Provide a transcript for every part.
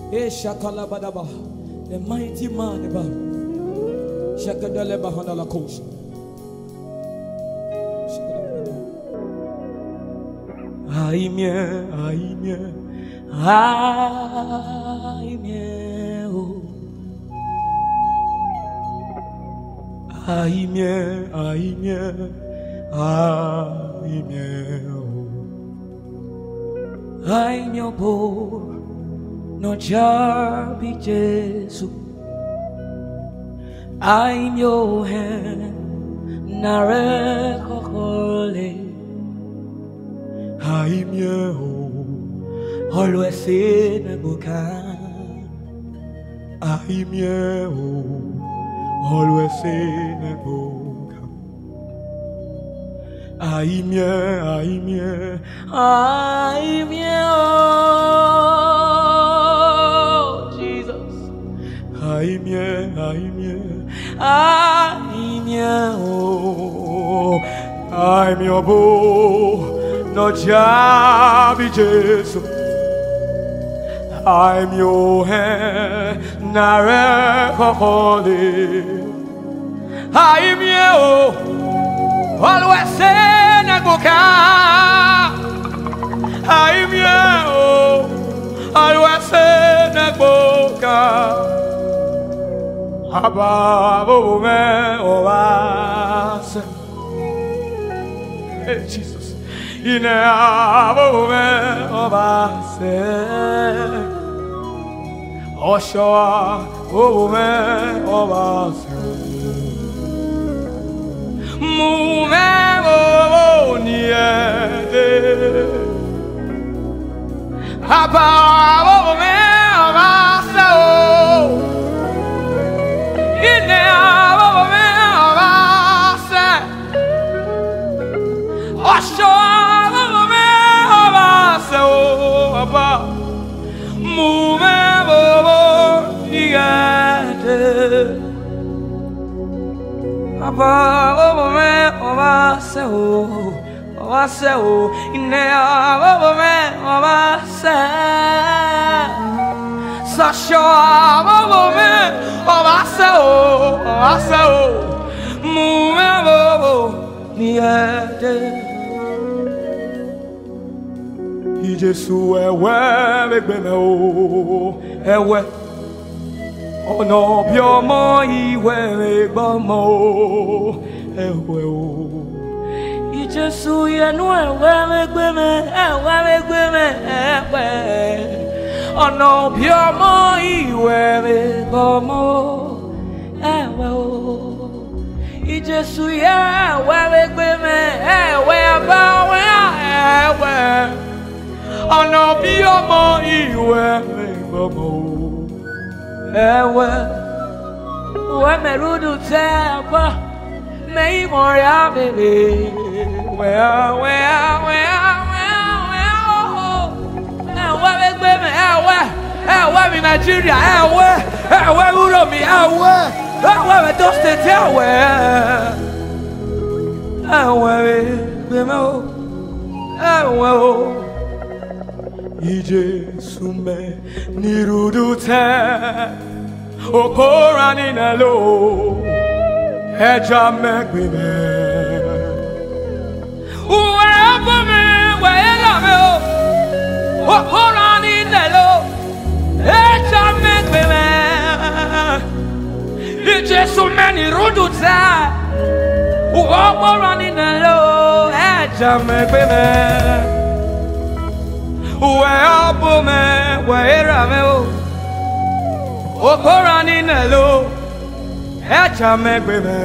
Eshakalabadaba, the mighty man above. Shakadaleba Handala Coast. Aimie, aimie, aimie, oh. Aimie, aimie, aimie, oh. Aimie, oh. No jabi Jesu, I'm your hand, nare kokole. I'm your always in a boka. I'm your always in a boka. I'm your. I'm your boo, no jabi Jesu. I'm your hand, nare kokole. I'm your always in a boka. I'm your always in a boka. Above me, oh, Jesus, in above me, oh, show, oh, me, oh, move, oh, niente, above me, Jesus, ewe ono biomo iwe bomo ewe o Jesus ye no ewe ono biomo iwe bomo ewe o Jesus ye ewe ba ewe ono biomo iwe bomo ewe we merudu teba me moria baby we mi Nigeria ewe uro mi ewe me do state ewe ewe Jesu me nirudu te okora ni nalo eja megbeme uwe me la me okora ni nalo eja megbeme Jesu me nirudu te okora ni nalo eja megbeme Uwe abume, uwe rame o, okora ni nelo, echa megbeme.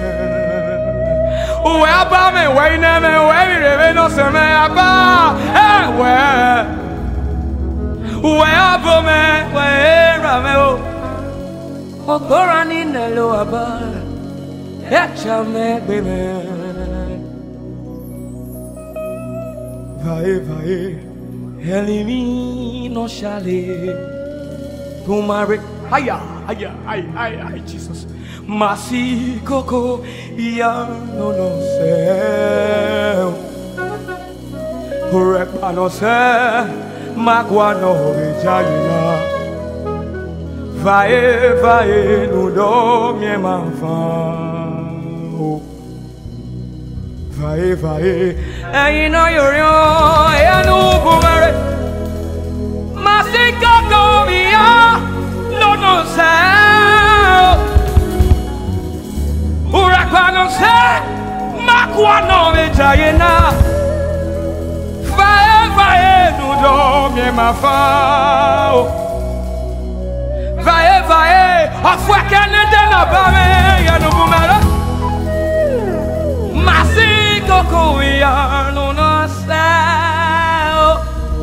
Uwe abame, uwe ineme, uwe mirebe no seme aba, ewe. Uwe abume, uwe rame o, okora ni nelo aba, echa megbeme. Vai. Elimino shale Tumare Haya Jesus Masi Koko Ya no se Urekpa no se Magwa no Vijayina Vai, nous dormir ma Vai, et non yorion, et nous boumere. Masika komia, non sei. Urakwa non sei, makwa non vejayena. Vai, nous dormir ma Vai, a foi qu'elle n'est la barre, ya nous boumere. Masika komia, non sei.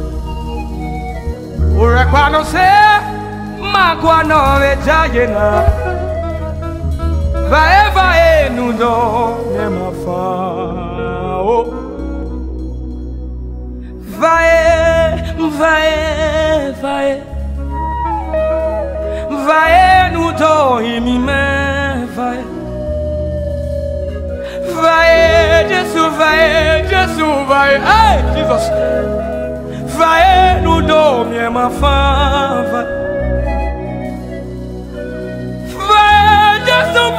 Urakwa non sei, makwa non vejayena. Vai, nous dormir ma Vai, nous dormir Vai, Jésus, vai, hey, Jesus. Vai, nous dormir ma femme. Vai, Jésus,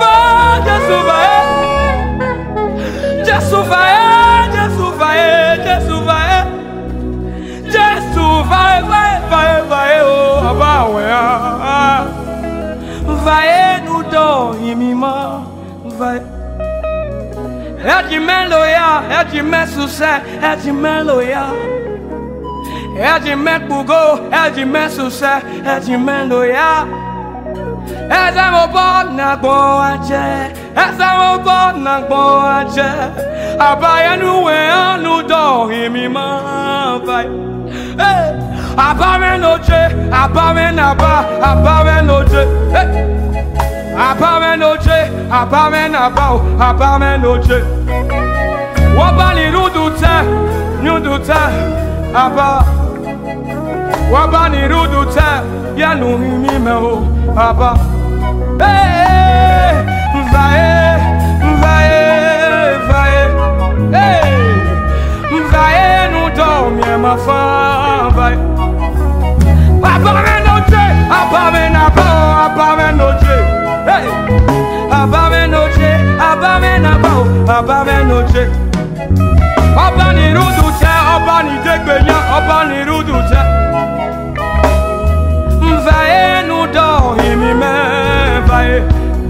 vai, oh, abawa. Vai, nous dormir, vai. Edime loya, edime succès, edime loya. Edime bugo, edime succès, edime loya. Ezamo bon na boache, ezamo bon na boache. Abaya nuwe anu dormi ma vai. Abame noche, abame naba, abame noche. Abame noche. Wabani nuduta, aba. Wabani nuduta, ya nuhimi meo, aba. Vai, nous dormir ma femme, vai. Abame noche, abame noche. Abame noche. Abani ruduta, abani degbenya, abani ruduta. Vai, nous dormir vai.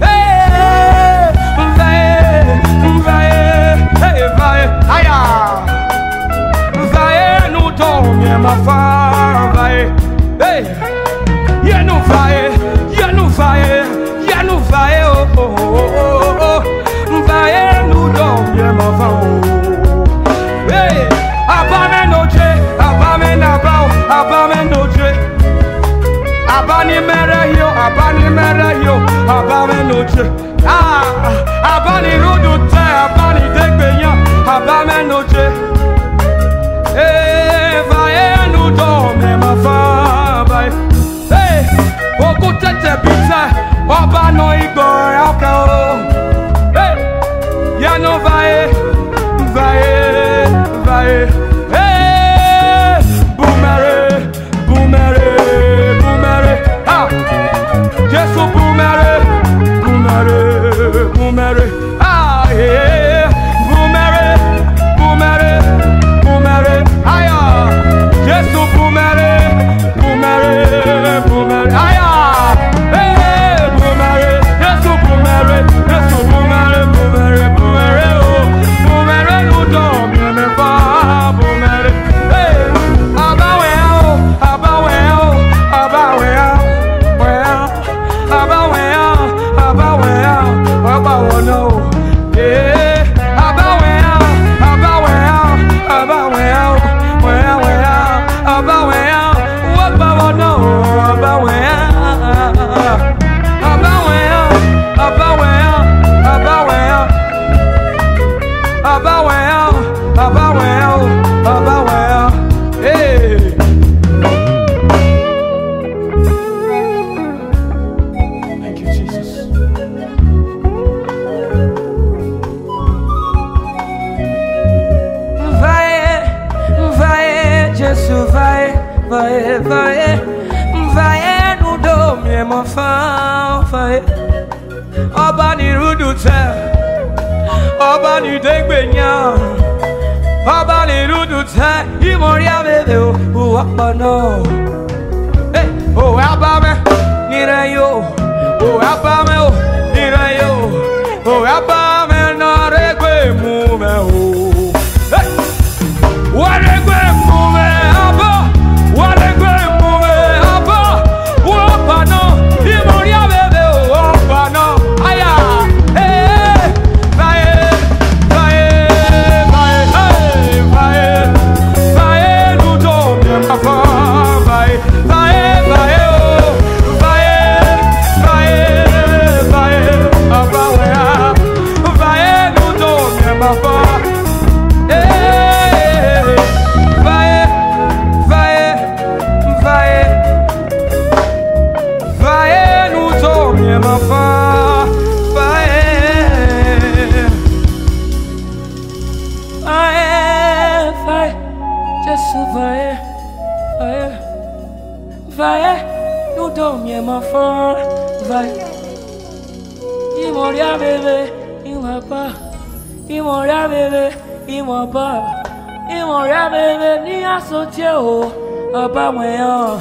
Vai, aya. Vai, nous dormir ma femme, vai. Hey, ya nous vai, oh. Vai, nous dormir ma femme. Hey, abame noche. Abani merahio, abame noche. Abani ruduta, abani degbenya, abame noche. Vai, nous dormir ma femme. Hey, beaucoup tete pizza, oba no igor alcohol. Hey, ya no vai. Hey, boomere. Ah, Jesus boomere. Ah, yeah, boomere. Aya, Jesus boomere. Aya, hey, boomere. Jesus boomere. me mo fa Oba ni rudu te Oba ni degbenya Oba ni rudu te Imori abebe o apano Hey, oh abame nire yo Oh abame o nire yo Oh abame na regwe mu me o Hey, wa regwe mu me aba Wa regwe mu me aba O apano Imori abebe o apano Aya Hey Vae Vae Vae Hey Vae Vae Nudo me mafa Vae Vae Vae o Vae Vae Vae Abawe Vae Nudo me mafa Hey Vae Vae Vae Vae Nudo me mafa Vae Vae Vae Jesus vae Vae Vae Nudo me mafa Vae Imoria bebe Imapa Imoria bebe Imapa Imoria bebe Ni asotie o Aba mweya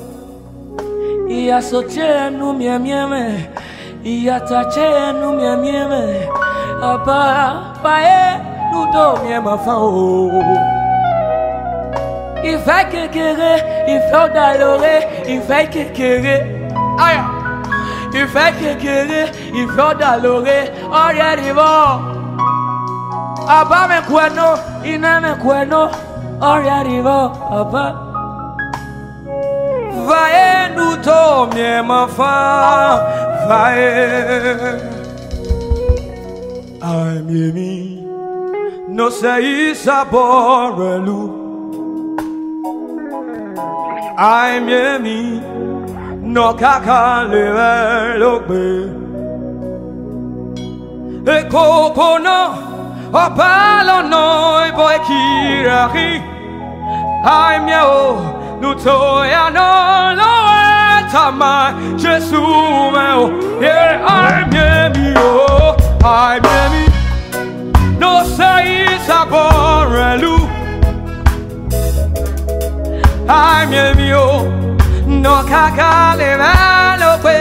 Iya sotie nu miemieme Iya tache nu miemieme Aba Vae Nudo me mafa o Il fait kékéré, il fait d'aloré, il fait kékéré. Aïe! Il fait kékéré, il fait d'aloré. Already bon. Abba me cueno, il ne me cueno. Already bon, Abba. Vae nudo me mafa, vae. Ai miemi, no sei saborelu. Ai miemi no kaka lelogbe e koko no opalo no boy kirari ai mio nuto ya no lo etama Jesu meo yeah ai miemi no sei saborelu Ai mio no kakale malope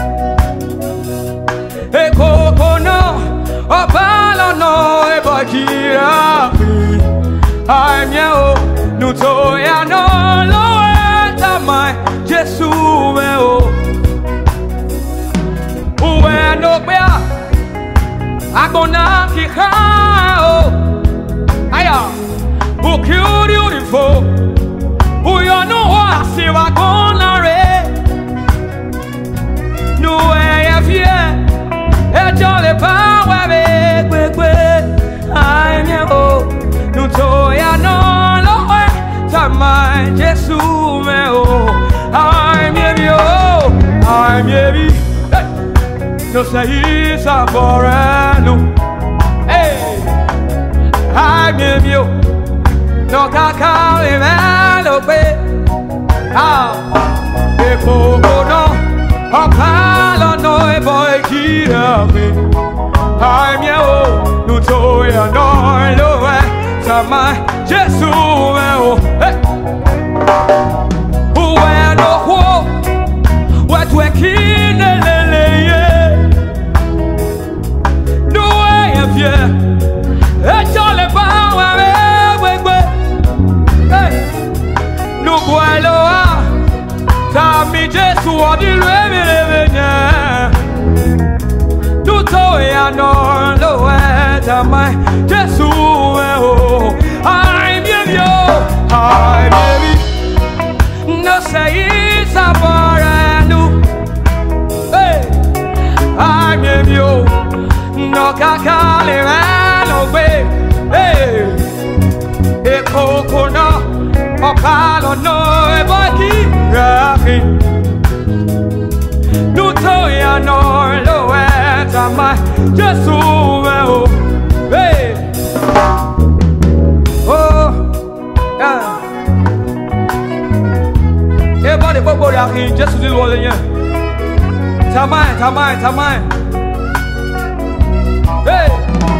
e koko no opalo no e bakira ai mio nuto ya no lo eta mai Jesu meo uwe no bea agona ki khao aya o beautiful Uyo no wa si wa gonna re No way of ye E jole pa we kwe Ai mi o No to ya no lo we Tamai Jesu me o Ai mi o Ai mi No sei saboreno Hey Ai mi o No kakale melope Ah E koko no Opalo no e boy kirame Ai mio Nuto ya no lo e Tamai Jesu me o Uwe no ho Wetu e kine lele ye No e fie E jole ba we Guayloa, Tami Jesu odilwe levenya. Nuto ya no lo eta mai Jesu oh. Ai baby, no sei saboranu. Hey, ai baby, no kakale malo be. Hey, e koko no. Opalo no e baki rafi Nuto ya no lo eta mai Jesu oh hey oh yeah e body bobo rafi Jesu di lo le yan Tamai. Hey.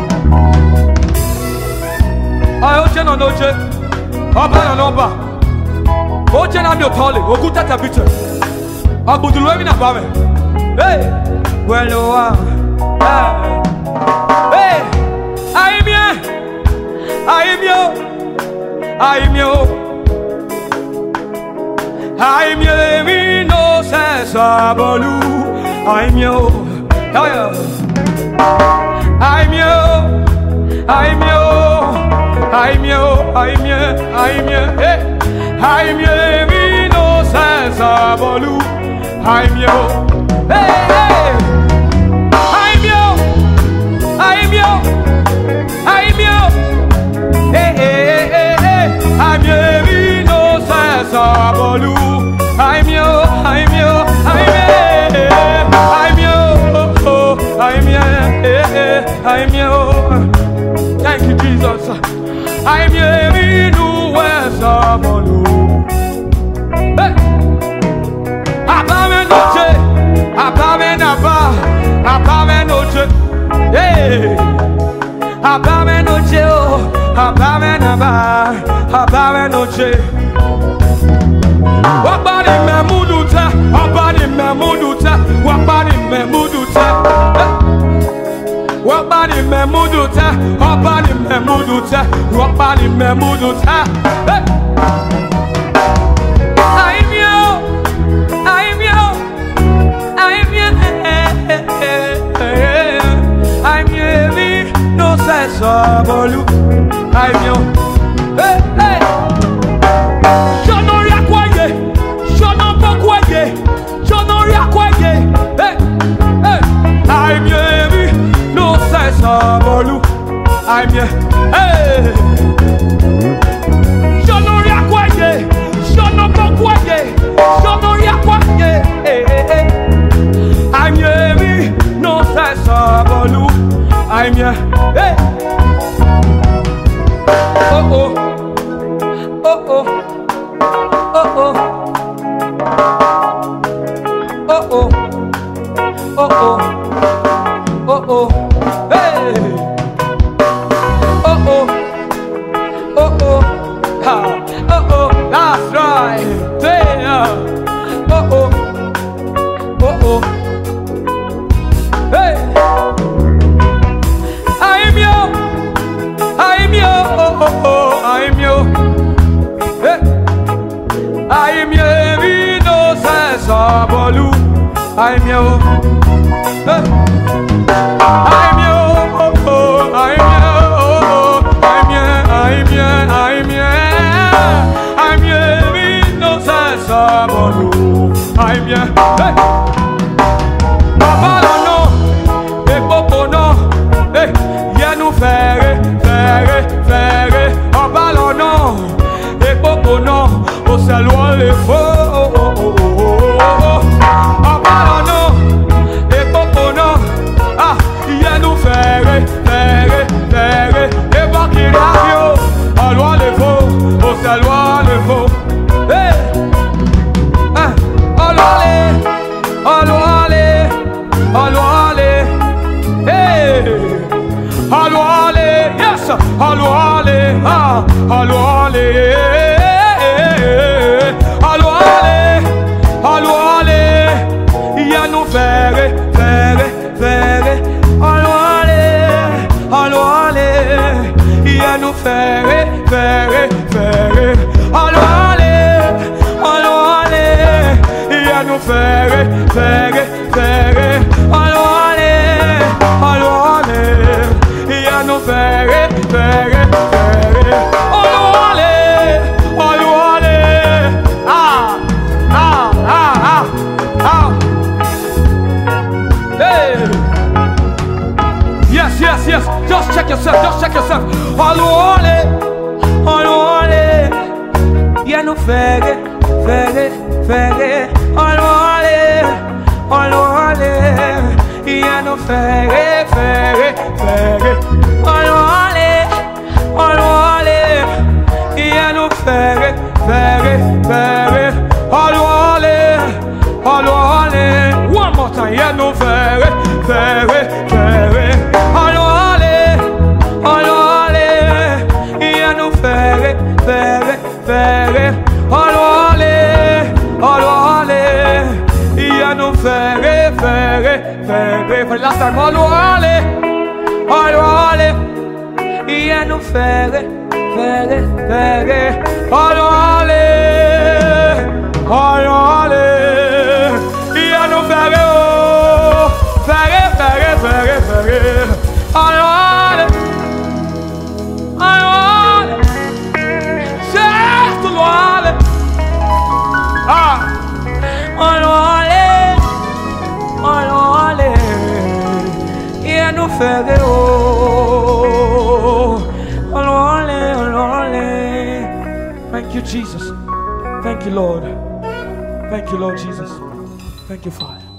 Oche no noche. Oba no noba. Oche na mi otole. Oguta tabite. Abudulu emi na bame. Hey. Well, hey. I'm here, me no sense abolu. I'm here, me no sense abolu. I'm here, hey. I'm here, me no sense abolu. I'm here. Thank you, Jesus. I'm here, me no sense abolu. Abame noche. Hey. Abame noche, oh, abame noche. Wabani memuduta, wabani memuduta. Wabani memuduta, wabani memuduta. I'm here, me no sense abolu. I'm here, hey. Shono yakwaye, shono pokwaye, shono yakwaye, hey. I'm here, me no sense abolu. I'm here, hey. Shono yakwaye, shono pokwaye, shono yakwaye, hey. I'm here, me no sense abolu. I'm here, hey. Oh. Hey. That's right. Damn. Hey. I'm you. Hey. I'm you. We no sense abolu. I'm you. Hey. I'm you. I'm you. We no sense abolu. I'm you. Hey. Baba no, epopo no. Hey. Yenu fere. Obalo no, epopo no, o se lo le fo. Obalo no, epopo no, yenu fere, eba kiravio, alo le fo, o se lo le fo. Hey, alo ale, hey. Yes, allo ale, ya no fere, allo ale, ya no fere, allo ale, ya no fere, allo ale, ya no fere. Hey. Yes. Just check yourself. Alole. Ya no fere. Alole. Ya no fere. Alole. Ya no fere. Alole. One more time. ia no ferre, ferre, ferre. Olha, ia no ferre, ferre, ferre. Olha, ia no ferre, ferre, ferre. For the last time, olha, ia no ferre, ferre, ferre. Olha, ia no ferre, oh, ferre, ferre, ferre, ferre. Olha, certo, olha, olha, ia no ferre, oh, olha. Thank you, Jesus. Thank you, Lord. Thank you, Lord Jesus. Thank you, Father.